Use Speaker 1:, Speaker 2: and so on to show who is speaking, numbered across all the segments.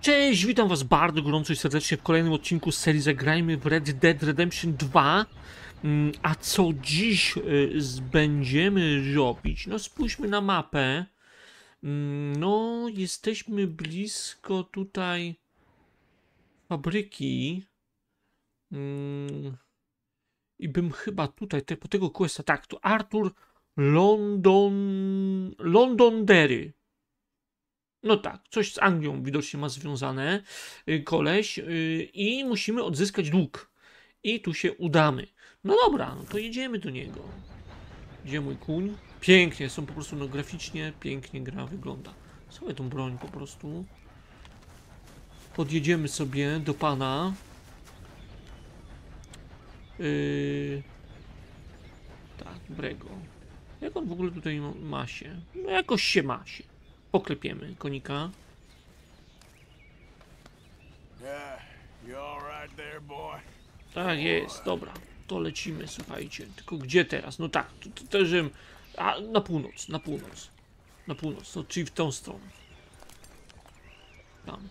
Speaker 1: Cześć, witam was bardzo gorąco i serdecznie w kolejnym odcinku z serii Zagrajmy w Red Dead Redemption 2. A co dziś będziemy robić? No spójrzmy na mapę. No, jesteśmy blisko tutaj fabryki. I bym chyba tutaj, po tego questa, tak, to Arthur Londonderry. No tak, coś z Anglią widocznie ma związane koleś i musimy odzyskać dług. I tu się udamy. No dobra, no to jedziemy do niego. Gdzie mój kuń? Pięknie, są po prostu, no graficznie pięknie gra wygląda. Sobie tą broń po prostu. Podjedziemy sobie do pana. Tak, Brego. Jak on w ogóle tutaj ma się? No jakoś się ma się. Poklepiemy konika. Tak jest, dobra. To lecimy, słuchajcie. Tylko gdzie teraz? No tak, to też... A, na północ, na północ. Na północ, no, czyli w tą stronę. Tam.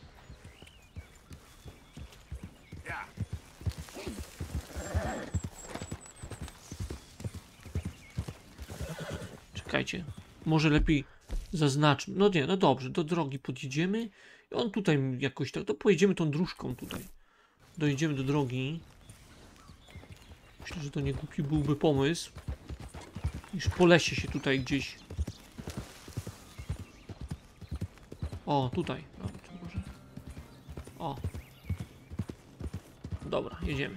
Speaker 1: Czekajcie. Może lepiej zaznaczmy. No nie, no dobrze, do drogi podjedziemy. I on tutaj jakoś tak... To pojedziemy tą dróżką tutaj. Dojedziemy do drogi. Myślę, że to nie głupi byłby pomysł. Niż po lesie się tutaj gdzieś... O, tutaj. No, może... O. Dobra, jedziemy.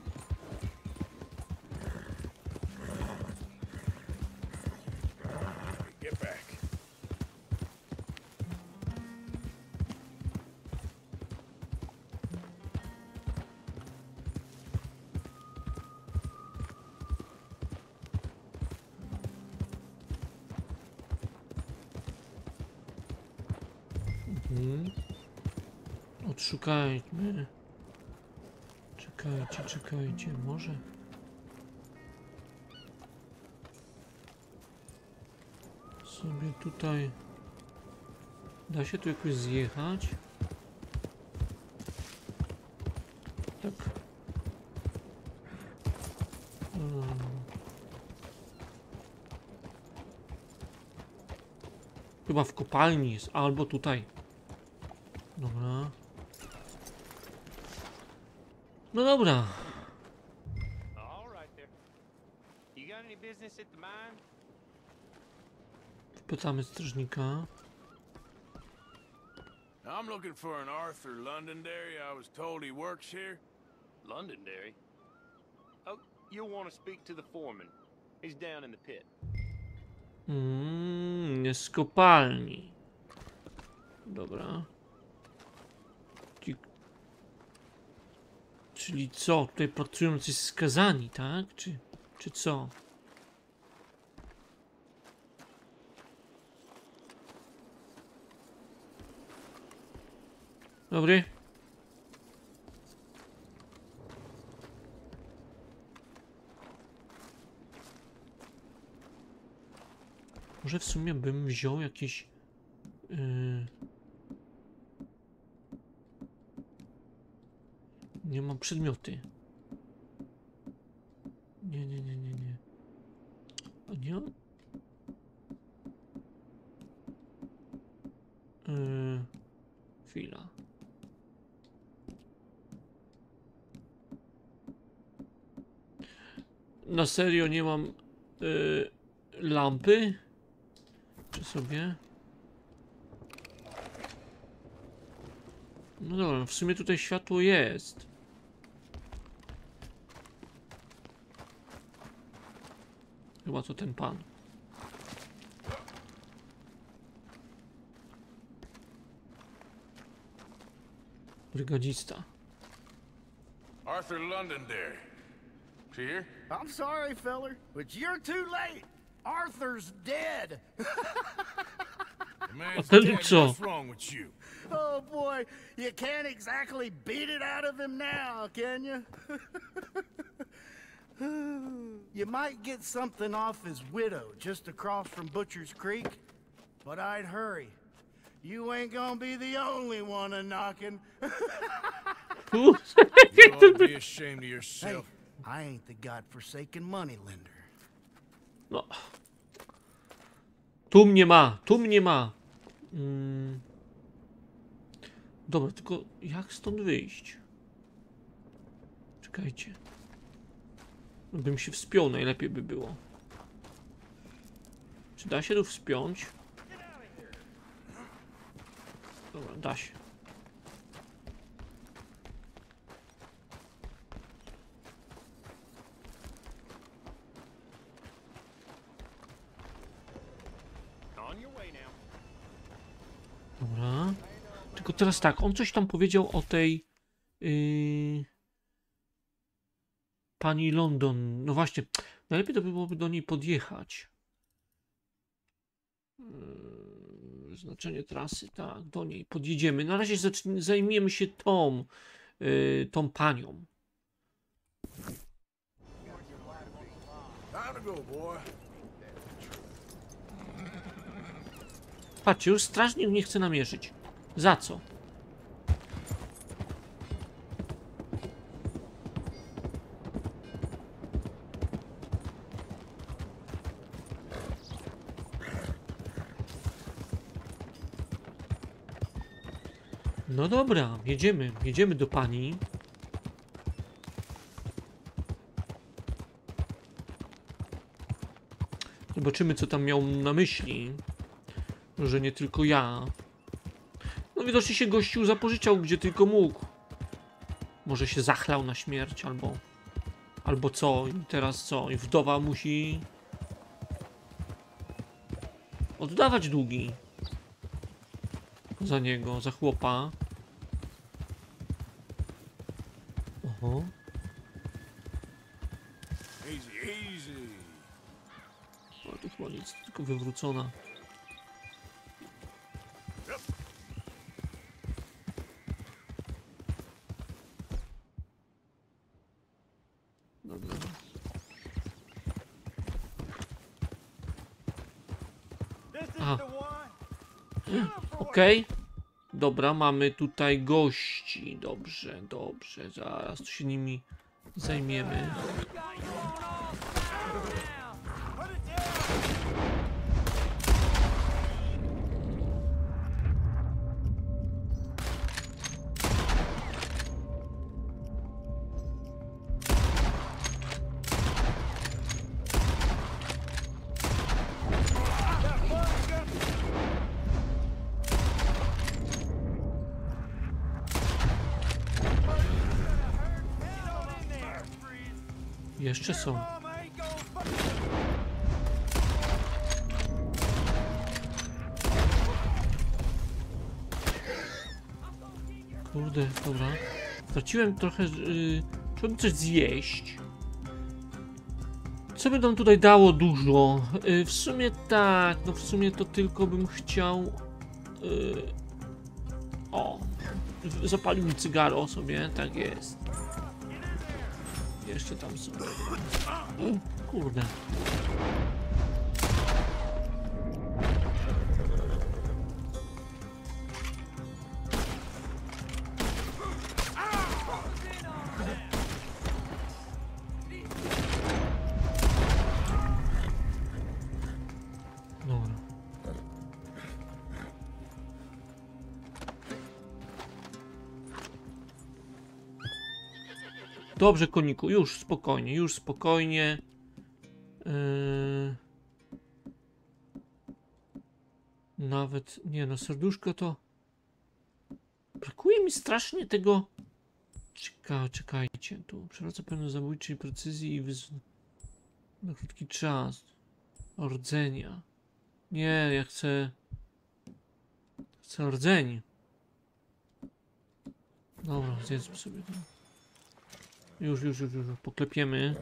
Speaker 1: Odszukajmy. Czekajcie, może... Sobie tutaj... Da się tu jakoś zjechać? Tak. Chyba w kopalni jest, albo tutaj. Dobra. No dobra. Pytamy strażnika.
Speaker 2: I'm looking for an Arthur Londonderry. I was told he works here.
Speaker 3: Londonderry? Oh, you'll want to speak to the foreman. He's down in the pit.
Speaker 1: Nie z kopalni. Dobra. Czyli co? Tutaj pracują coś skazani, tak? Czy co? Dobry. Może w sumie bym wziął jakieś... Nie mam przedmioty. Nie. A nie? Chwila. Na serio nie mam lampy? Czy sobie? No dobra, w sumie tutaj światło jest. Chyba to ten pan. Brygadzista.
Speaker 2: Arthur Londonderry. Is he here?
Speaker 4: I'm sorry, feller, but you're too late. Arthur's dead.
Speaker 2: The man's
Speaker 1: ten
Speaker 2: dead.
Speaker 1: co?
Speaker 2: What's wrong with you?
Speaker 4: Oh boy, you can't exactly beat it out of him now, can you? You might get something off his widow just across from Butcher's Creek, but I'd hurry. You ain't gonna be the only one a-knocking.
Speaker 2: You ought to be ashamed of
Speaker 4: Hey,
Speaker 2: yourself.
Speaker 4: I ain't the godforsaken moneylender.
Speaker 1: No. Tu mnie ma, tu mnie ma. Dobra, tylko jak stąd wyjść? Czekajcie. Bym się wspiął, najlepiej by było. Czy da się tu wspiąć? Dobra, da się.
Speaker 3: On your way now.
Speaker 1: Dobra. Tylko teraz tak, on coś tam powiedział o tej pani London. No właśnie, najlepiej to by byłoby do niej podjechać. Znaczenie trasy, tak, do niej podjedziemy. Na razie zajmiemy się tą panią.
Speaker 2: Time to go, boy.
Speaker 1: Patrzcie, już strażnik nie chce namierzyć. Za co? No dobra, jedziemy do pani. Zobaczymy, co tam miał na myśli. Że nie tylko ja. No widocznie się gościu zapożyczał gdzie tylko mógł. Może się zachlał na śmierć, albo co? I teraz co? I wdowa musi oddawać długi za niego, za chłopa. Oho.
Speaker 2: Easy, easy.
Speaker 1: O, tu chyba nic, tylko wywrócona. Dobra. Aha. Okej. Dobra, mamy tutaj gości. Dobrze, dobrze. Zaraz tu się nimi zajmiemy. Jeszcze są. Kurde, dobra. Straciłem trochę... Trzeba coś zjeść. Co by nam tutaj dało dużo? W sumie tak, no w sumie to tylko bym chciał... O! Zapalił cygaro sobie, tak jest. Jeszcze tam są. Kurde. Dobra. Dobrze, koniku, już spokojnie, już spokojnie. Nawet, nie no, serduszko to... Brakuje mi strasznie tego... Czekajcie, tu przywraca pewną zabójczej precyzji i na krótki czas. Rdzenia. Nie, ja chcę... Chcę rdzeń. Dobra, zjedzmy sobie to. Już, poklepiemy.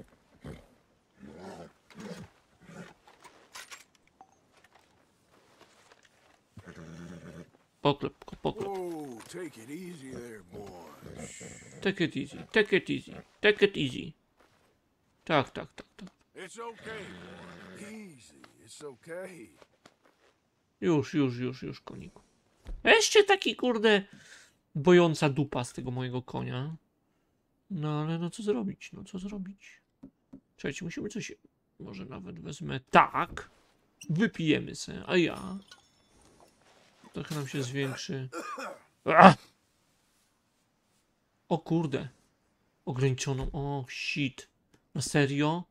Speaker 1: Poklep.
Speaker 2: Whoa, take it easy there, boy.
Speaker 1: Take it easy, take it easy, take it easy. Tak.
Speaker 2: It's okay, boy. Easy, it's okay.
Speaker 1: Już, koniku. Jeszcze taki, kurde, bojąca dupa z tego mojego konia. No ale no co zrobić? No co zrobić? Słuchajcie, musimy coś... Może nawet wezmę tak. Wypijemy se, a ja... Trochę nam się zwiększy. Ach! O kurde. Ograniczoną. O, shit. Na serio?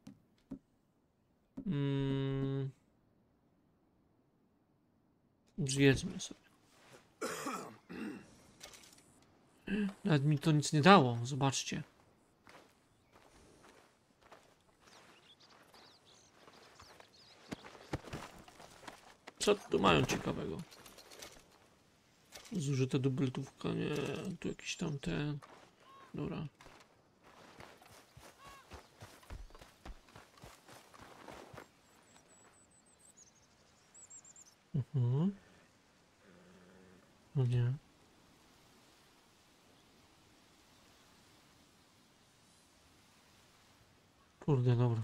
Speaker 1: Zjedzmy sobie. Nawet mi to nic nie dało. Zobaczcie. Co tu mają ciekawego? Zużyta dubeltówka, nie. Tu jakiś tam ten... Dobra. No nie. Kurde, dobra.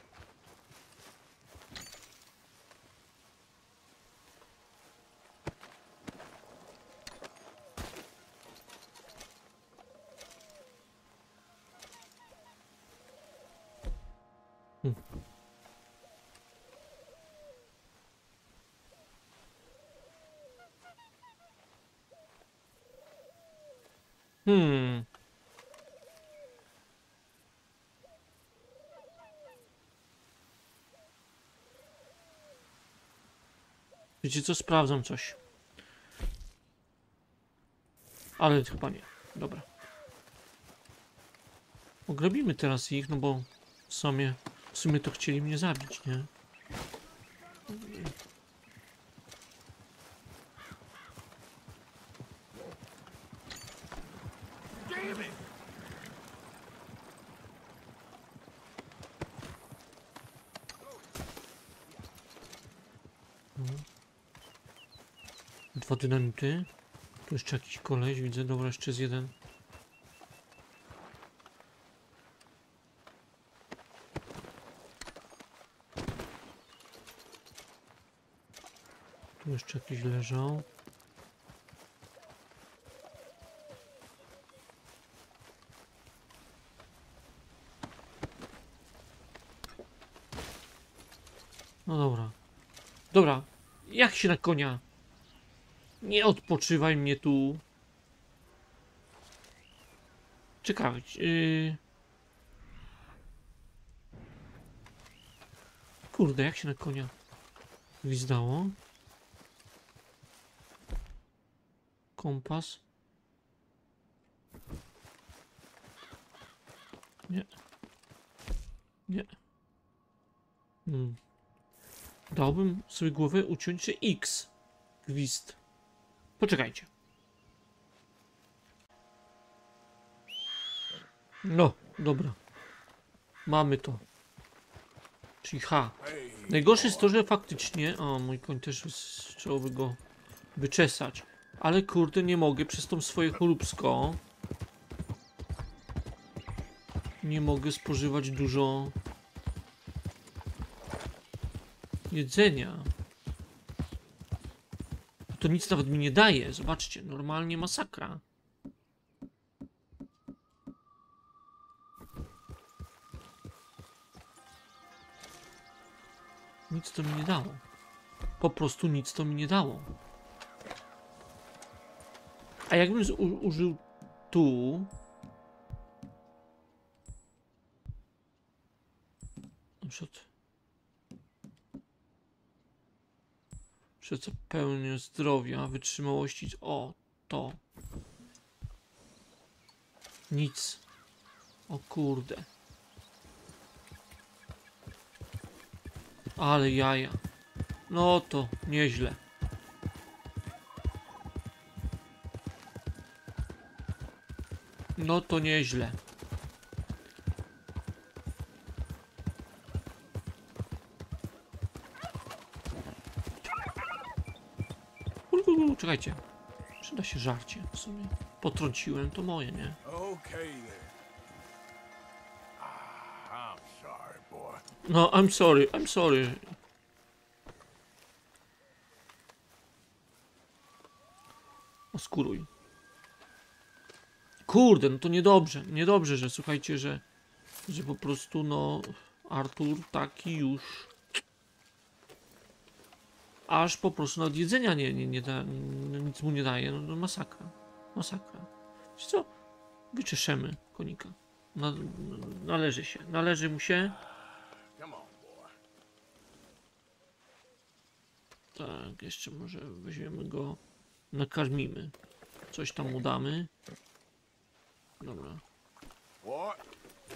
Speaker 1: Wiecie co? Sprawdzam coś. Ale chyba nie. Dobra. Ograbimy teraz ich, no bo w sumie to chcieli mnie zabić, nie? Dwa dynamity. Tu jeszcze jakiś koleś, widzę. Dobra, jeszcze jest jeden. Tu jeszcze jakiś leżał. No dobra. Dobra. Jak się na konia? Nie odpoczywaj mnie tu. Ciekawe. Kurde, jak się na konia gwizdało? Kompas. Nie. Nie. Dałbym sobie głowę uciąć, że X. Gwizd. Poczekajcie. No, dobra. Mamy to. Czyli H. Najgorsze jest to, że faktycznie... O, mój koń też trzeba go wyczesać. Ale kurde, nie mogę przez tą swoje choróbsko. Nie mogę spożywać dużo jedzenia. To nic nawet mi nie daje. Zobaczcie, normalnie masakra. Nic to mi nie dało. Po prostu nic to mi nie dało. A jakbym użył tu... Na przykład... Przez pełnię zdrowia, wytrzymałości... O, to. Nic. O kurde. Ale jaja. No to nieźle. No to nieźle. Czekajcie. Przyda się żarcie w sumie. Potrąciłem, to moje, nie?
Speaker 2: Okay then. I'm sorry, boy.
Speaker 1: No, I'm sorry, I'm sorry. Oskuruj. Kurde, no to niedobrze. Niedobrze, że słuchajcie, że po prostu no Artur taki już aż po prostu nawet jedzenia nie da, nic mu nie daje. No masakra. Masakra. Wiesz co? Wyczeszemy konika. Należy się. Należy mu się.
Speaker 2: Come on, boy.
Speaker 1: Tak, jeszcze może weźmiemy go, nakarmimy. Coś tam mu damy. Dobra.
Speaker 2: What?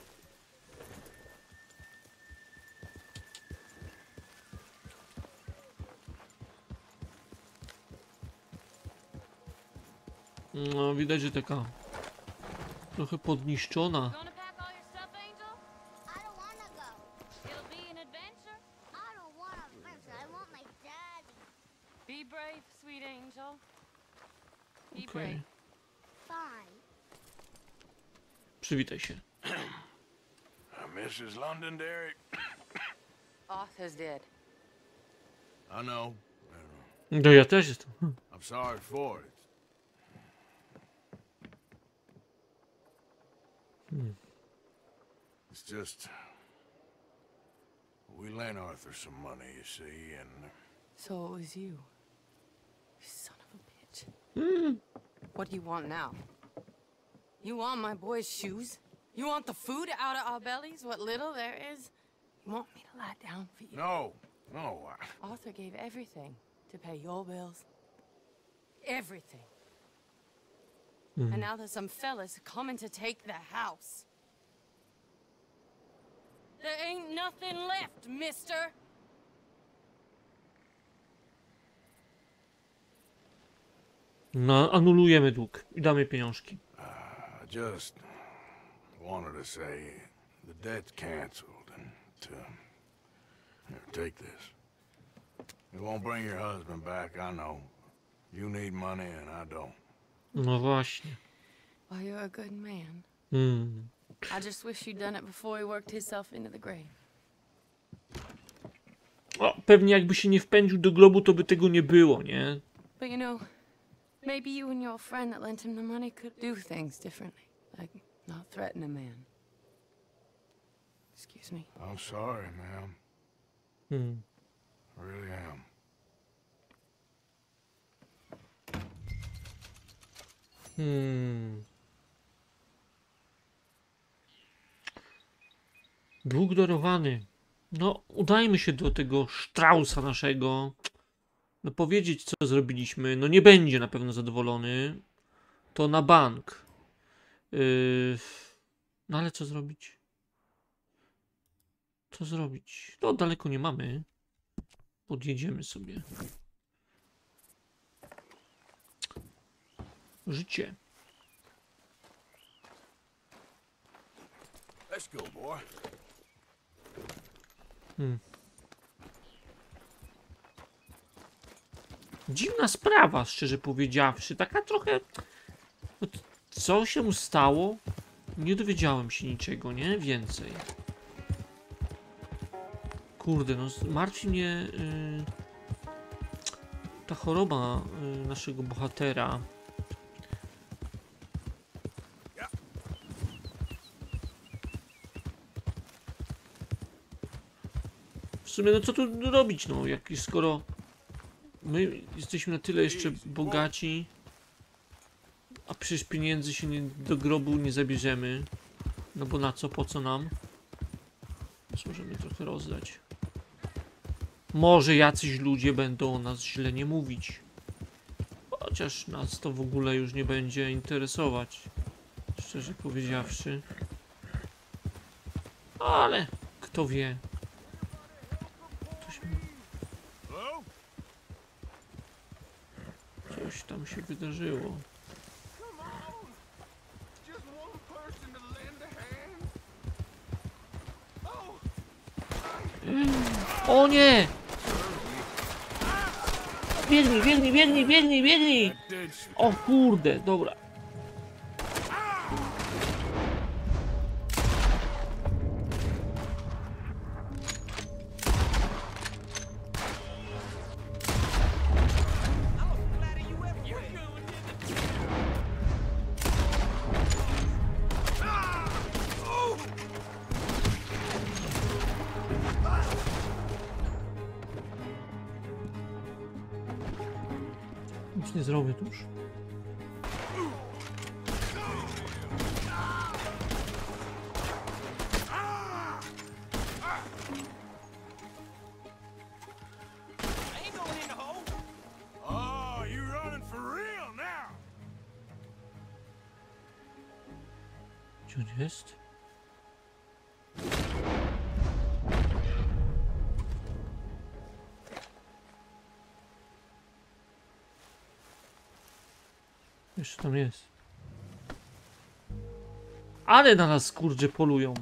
Speaker 1: No, widać, że taka trochę podniszczona.
Speaker 5: Gonna pack all your stuff, Angel?
Speaker 6: I don't wanna go.
Speaker 5: It'll be an adventure.
Speaker 6: I don't want a adventure. I want my daddy.
Speaker 5: Be brave, sweet Angel. Be
Speaker 1: Okej.
Speaker 5: brave.
Speaker 6: Fine.
Speaker 1: Przywitaj się.
Speaker 2: Mrs. Londonderry?
Speaker 5: Arthur's dead.
Speaker 2: I know.
Speaker 1: No ja też jestem.
Speaker 2: I'm sorry for it. It's just... We lent Arthur some money, you see, and...
Speaker 7: So it was you. You son of a bitch. What do you want now? You want my boy's shoes? You want the food out of our bellies, what little there is? You want me to lie down for you?
Speaker 2: No,
Speaker 7: Arthur gave everything to pay your bills. Everything. And now there's some fellas coming to take the house. There ain't nothing left, mister.
Speaker 1: No, anulujemy dług i damy pieniążki.
Speaker 2: I just wanted to say the debt's canceled and to... Here, take this. It won't bring your husband back, I know. You need money and I don't.
Speaker 1: No właśnie.
Speaker 7: Well, you're a good man. I just wish you'd done it before he worked himself into the grave.
Speaker 1: O, pewnie jakby się nie wpędził do grobu, to by tego nie było, nie?
Speaker 7: But you know, maybe you and your friend that lent him the money could do things differently. Like not threaten a man. Excuse me.
Speaker 2: I'm sorry, ma'am. I really am.
Speaker 1: Dług dorowany. No, udajmy się do tego Straussa naszego. No, powiedzieć, co zrobiliśmy. No, nie będzie na pewno zadowolony. To na bank. No, ale co zrobić? Co zrobić? No, daleko nie mamy. Podjedziemy sobie. Życie.
Speaker 2: Let's go, boy.
Speaker 1: Dziwna sprawa, szczerze powiedziawszy. Taka trochę... No, co się stało? Nie dowiedziałem się niczego, nie? Więcej. Kurde, no martwi mnie ta choroba naszego bohatera. W sumie, no co tu robić, no, jak skoro my jesteśmy na tyle jeszcze bogaci, a przecież pieniędzy się do grobu nie zabierzemy. No bo na co, po co nam? Możemy trochę rozdać. Może jacyś ludzie będą o nas źle nie mówić. Chociaż nas to w ogóle już nie będzie interesować. Szczerze powiedziawszy. Ale kto wie. Coś tam się wydarzyło. O nie! Biegnij, biegnij, biegnij, biegnij, biegnij! O kurde, dobra. Nic nie zrobię tu już.
Speaker 3: I ain't going in the hole.
Speaker 2: Oh, you running for real now?
Speaker 1: Gdzie on jest? Jeszcze tam jest. Ale na nas kurdzie polują.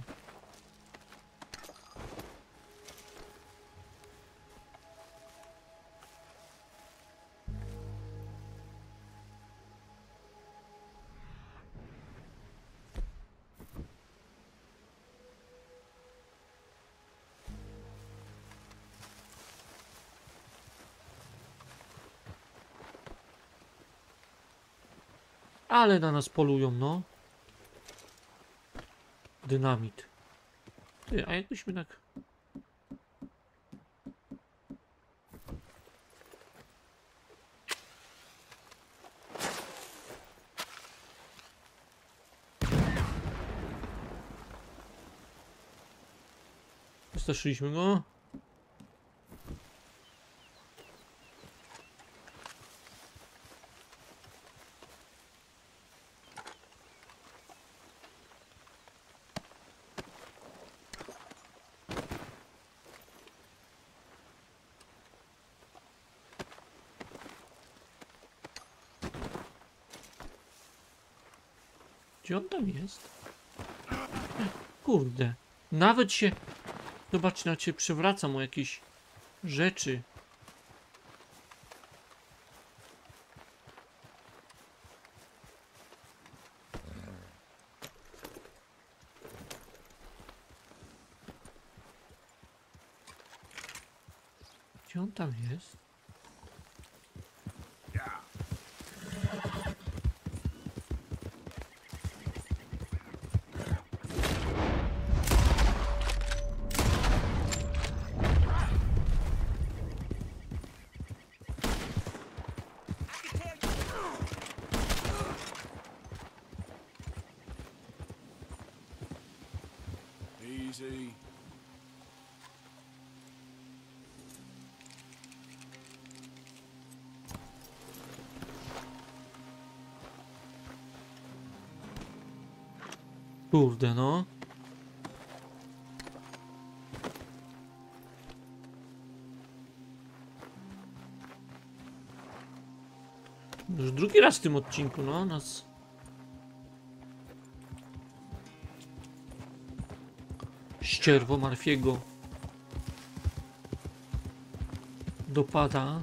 Speaker 1: Ale na nas polują, no. Dynamit. Ty, a jakbyśmy tak... Wystraszyliśmy go. Gdzie on tam jest? Kurde. Nawet się... Zobacz, na ciebie przewracam o jakieś rzeczy. Gdzie on tam jest?
Speaker 2: Easy.
Speaker 1: Kurde, no. Już drugi raz w tym odcinku, no, nas... Ścierwo Marfiego dopada.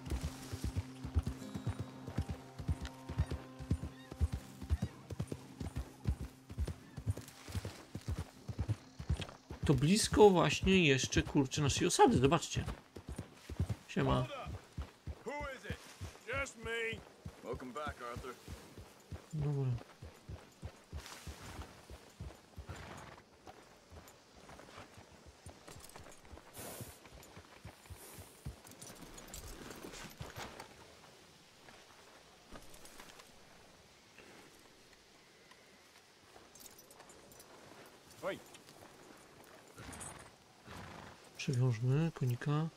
Speaker 1: To blisko właśnie jeszcze, kurczę, naszej osady, zobaczcie. Siema.
Speaker 2: Who is it? Just me. Welcome back, Arthur.
Speaker 1: Dobra.
Speaker 3: Oj.
Speaker 1: Przewiążmy konika.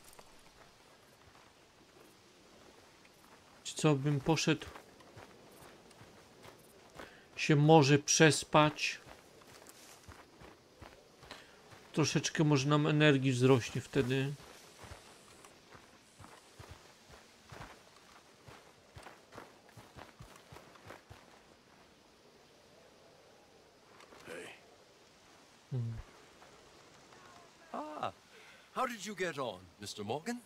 Speaker 1: Czy co, bym poszedł się może przespać? Troszeczkę może nam energii wzrośnie wtedy.
Speaker 8: Ah, how did you get on, Mr. Morgan?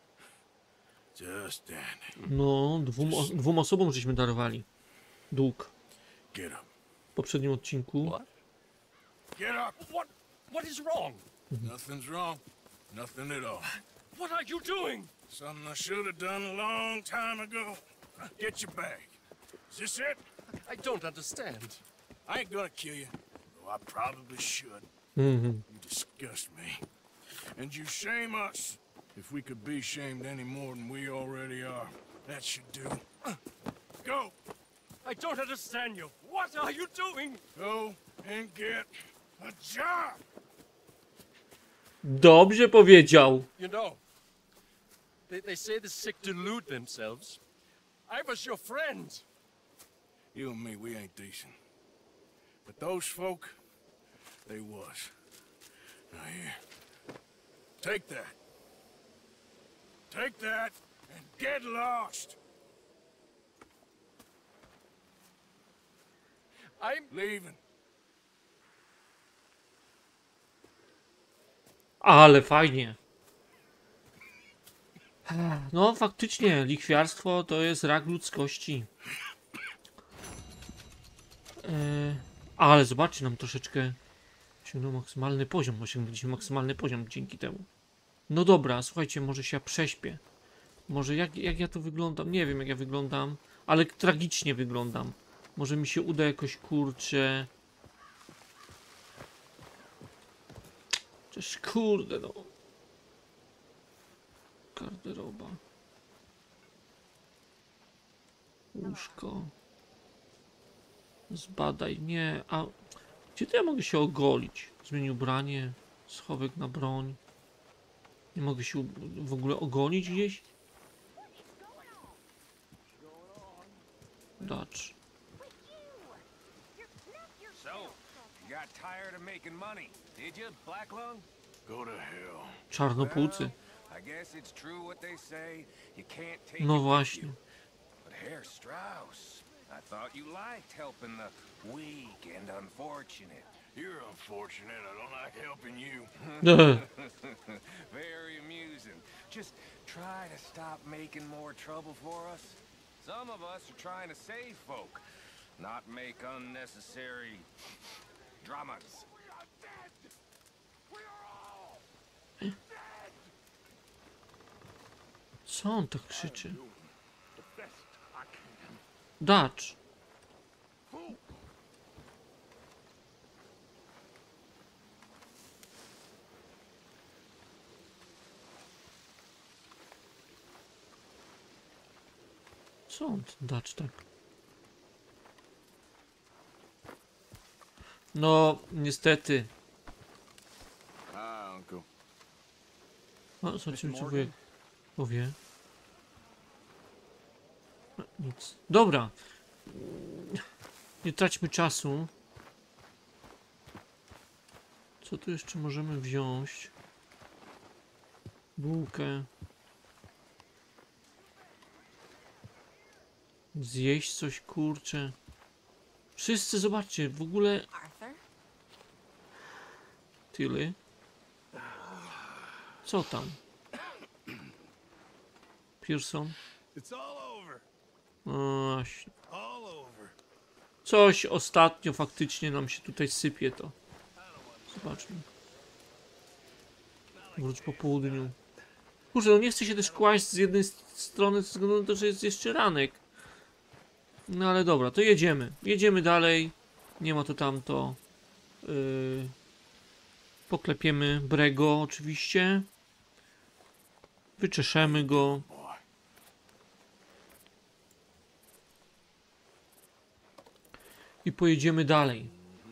Speaker 2: Just standing.
Speaker 1: No, dwóm osobom żeśmy darowali dług
Speaker 2: Get up.
Speaker 1: w poprzednim odcinku.
Speaker 8: What?
Speaker 2: Get up.
Speaker 8: What is wrong?
Speaker 2: Nothing's wrong. Nothing at all.
Speaker 8: What are you doing?
Speaker 2: Something I should have done a long time ago. Get your bag. Is this it?
Speaker 8: I don't understand.
Speaker 2: I ain't gonna kill you, though I probably should.
Speaker 1: Mhm.
Speaker 2: You disgust me. And you shame us. If we could be shamed any more than we already are. That should do. Go!
Speaker 8: I don't understand you. What are you doing?
Speaker 2: Go and get a job!
Speaker 1: Dobrze powiedział.
Speaker 8: You know, they say the sick delude themselves. I was your friend.
Speaker 2: You and me, we ain't decent. But those folk, they was. Now here, take that. Take that and get lost.
Speaker 8: I'm
Speaker 2: Leaving.
Speaker 1: Ale fajnie. No faktycznie, lichwiarstwo to jest rak ludzkości. Ale zobaczcie, nam troszeczkę osiągnął maksymalny poziom. Osiągnęliśmy maksymalny poziom dzięki temu. No dobra, słuchajcie, może się ja prześpię. Może jak ja tu wyglądam? Nie wiem jak ja wyglądam, ale tragicznie wyglądam. Może mi się uda jakoś, kurczę... Cześć, kurde no. Garderoba. Łóżko. Zbadaj, nie. A gdzie to ja mogę się ogolić? Zmienić ubranie, schowek na broń. Nie mogę się w ogóle ogolić gdzieś? Dacz.
Speaker 3: So, you got tired of making money, did you, Blacklung?
Speaker 2: Go to hell.
Speaker 1: Czarnopłucy.
Speaker 3: I guess it's true what they say. You can't take
Speaker 1: No
Speaker 3: it with
Speaker 1: właśnie.
Speaker 3: you. But Herr Strauss, I thought you liked helping the weak and unfortunate.
Speaker 2: You're unfortunate. I don't like helping you.
Speaker 3: Very amusing. Just try to stop making more trouble for us. Some of us are trying to save folk, not make unnecessary dramas.
Speaker 1: Co on tak krzyczy? Dacz. Co on ten Dacz tak? No, niestety.
Speaker 2: Hi, Uncle.
Speaker 1: O, zobaczymy, czy wujek powie. No, nic. Dobra. Nie traćmy czasu. Co tu jeszcze możemy wziąć? Bułkę. Zjeść coś, kurczę. Wszyscy, zobaczcie, w ogóle...
Speaker 7: Arthur?
Speaker 1: Tilly? Co tam? Pearson?
Speaker 2: It's all over.
Speaker 1: O, właśnie.
Speaker 2: All over.
Speaker 1: Coś ostatnio faktycznie nam się tutaj sypie to. Zobaczmy. Wróć po południu. Kurczę, no nie chcę się też kłaść z jednej strony ze względu na to, że jest jeszcze ranek. No ale dobra, to jedziemy. Jedziemy dalej. Nie ma to tamto. Poklepiemy Brego oczywiście. Wyczeszemy go. I pojedziemy dalej.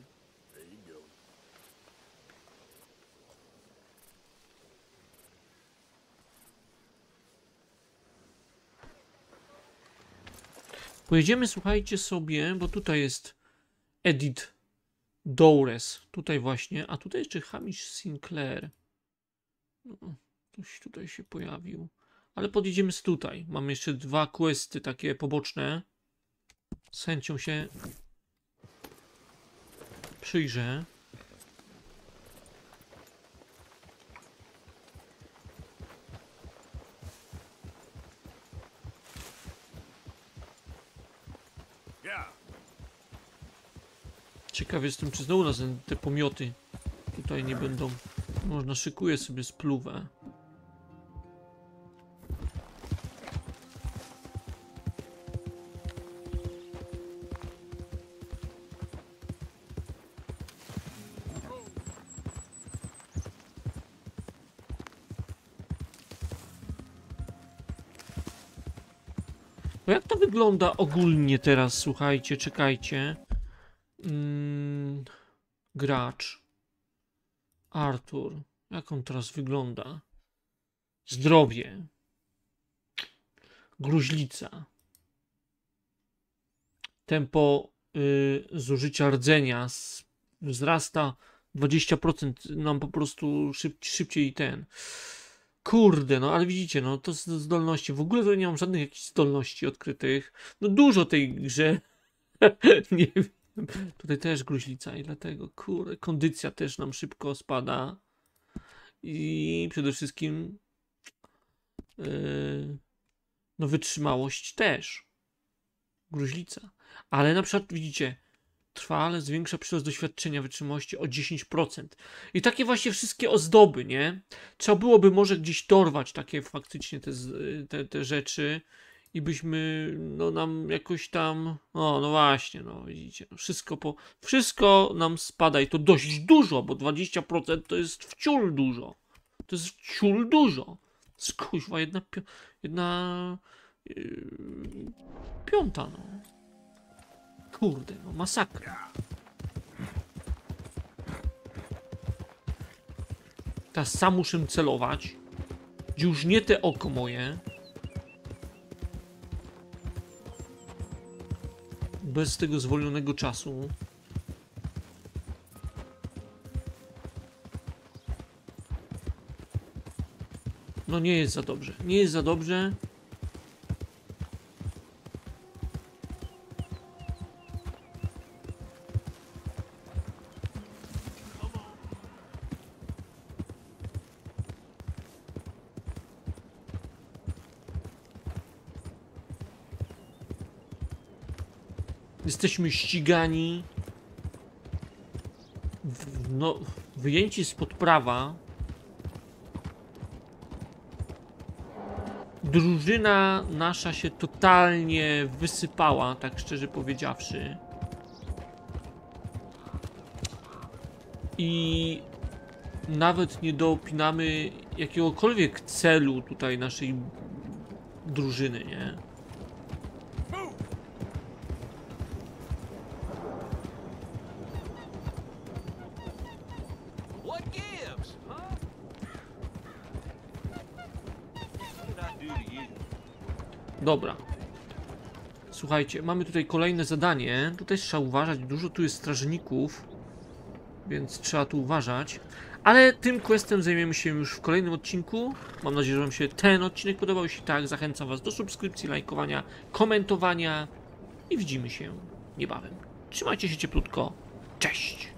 Speaker 1: Pojedziemy, słuchajcie sobie, bo tutaj jest Edith Dowres. Tutaj właśnie. A tutaj jeszcze Hamish Sinclair. No, ktoś tutaj się pojawił. Ale podjedziemy z tutaj. Mamy jeszcze dwa questy takie poboczne. Z chęcią się przyjrzę. Ciekaw jestem, czy znowu nas te pomioty tutaj nie będą. Można szykuje sobie spluwę. Bo jak to wygląda ogólnie teraz, słuchajcie, czekajcie. Gracz. Artur. Jak on teraz wygląda? Zdrowie. Gruźlica. Tempo zużycia rdzenia wzrasta 20%, nam po prostu szybciej ten. Kurde, no ale widzicie, no to zdolności. W ogóle to nie mam żadnych jakichś zdolności odkrytych. No dużo tej grze. Nie wiem. Tutaj też gruźlica i dlatego, kurde, kondycja też nam szybko spada. I przede wszystkim no wytrzymałość też. Gruźlica. Ale na przykład widzicie, trwale zwiększa przyrost doświadczenia wytrzymałości o 10%. I takie właśnie wszystkie ozdoby, nie? Trzeba byłoby może gdzieś dorwać takie faktycznie te rzeczy i byśmy, no nam jakoś tam, no właśnie, no widzicie, wszystko nam spada i to dość dużo, bo 20% to jest wciul dużo. To jest wciul dużo. Skuźwa, jedna piąta, no. Kurde, no masakra. Teraz sam muszę celować. Już nie te oko moje. Bez tego zwolnionego czasu. No nie jest za dobrze. Nie jest za dobrze. Jesteśmy ścigani. No, wyjęci spod prawa. Drużyna nasza się totalnie wysypała, tak szczerze powiedziawszy. I nawet nie dopinamy jakiegokolwiek celu tutaj naszej drużyny, nie? Dobra. Słuchajcie, mamy tutaj kolejne zadanie. Tutaj trzeba uważać, dużo tu jest strażników, więc trzeba tu uważać. Ale tym questem zajmiemy się już w kolejnym odcinku. Mam nadzieję, że wam się ten odcinek podobał. Jeśli tak, zachęcam was do subskrypcji, lajkowania, komentowania i widzimy się niebawem. Trzymajcie się cieplutko. Cześć!